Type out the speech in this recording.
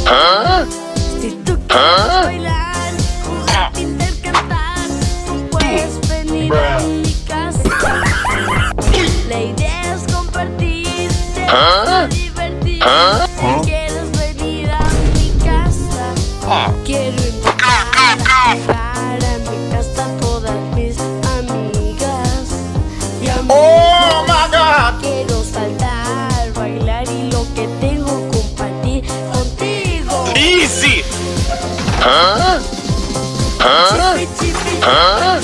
Si tú quieres bailar, jugar, pintar, cantar, tú puedes venir a mi casa. La idea es compartir, te vas a divertir. Si quieres venir a mi casa, quiero invitar a jugar a mi casa a todas mis amigas y amigos. Oh my God. Quiero saltar, bailar y lo que tengo compartir contigo. Easy. Chipi, chipi,